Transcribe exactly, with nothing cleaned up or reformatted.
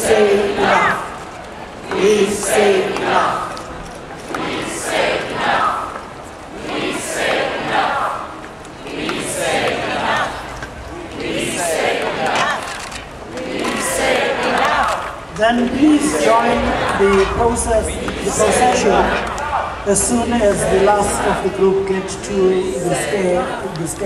say enough. We say enough. We say enough. We say enough. We say enough. We say enough. We say enough. Then please join the process, the procession as soon as the last of the group get to the stage.